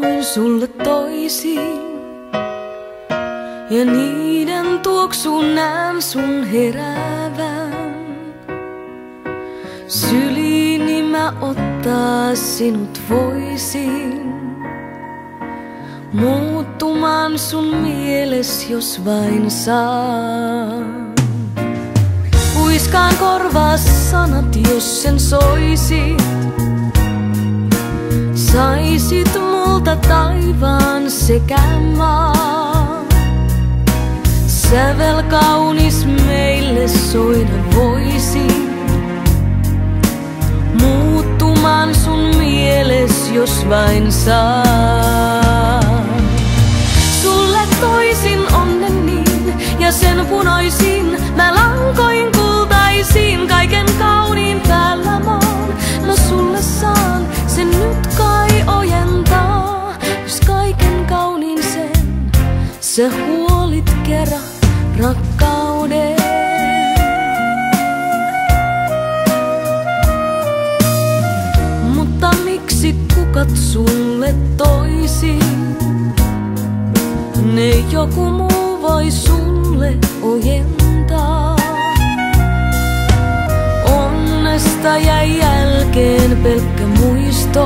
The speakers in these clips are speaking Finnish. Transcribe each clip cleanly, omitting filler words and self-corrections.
sanoin sulle toisin, ja niiden tuoksuun näen sun heräävän. Syliini mä ottaa sinut voisin, muuttumaan sun mieles, jos vain saan. Huiskaan korvaas sanat, jos sen soisit. Saisit multa taivaan sekä maan. Sävel kaunis meille soida voisi, muuttumaan sun mieles, jos vain saa. Sulle toisin onnen niin, ja sen punoisin mä lankoin kultaisiin. Kaiken kauniin päällä maan, mä sulle saan sen nyt kai ojentaa. Jos kaiken kauniin sen sä huolit kerran rakkauden. Mutta miksi kukat sulle toisin? Ne joku muu voi sulle ojentaa. Onnesta jäi jälkeen pelkkä muisto.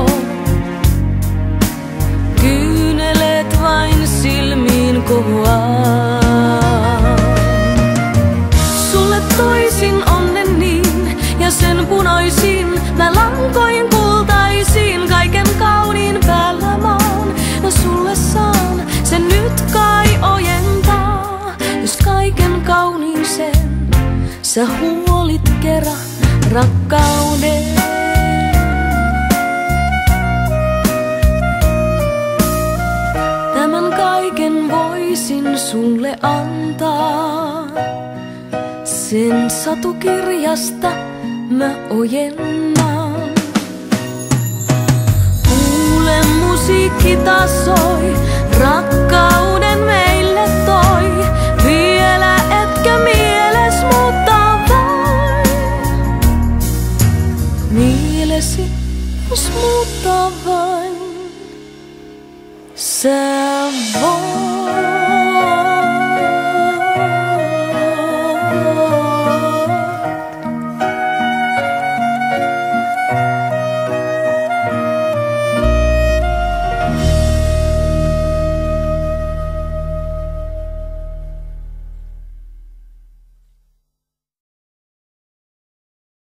Kyyneleet vain silmiin kohoaa. Sulle toisin onnen niin, ja sen punoisin mä lankoin kultaisiin. Kaiken kauniin päällä maan, no sulle saan sen nyt kai ojentaa. Jos kaiken kauniin sen sä huolit kerran rakkauden. Tämän kaiken voisin sulle antaa. Sen satukirjasta mä ojennan. Kuule, musiikki taas soi, rakkauden meille toi. Vielä etkö mieles muuttaa vain? Mielesi jos muuttaa vain. Sä voit.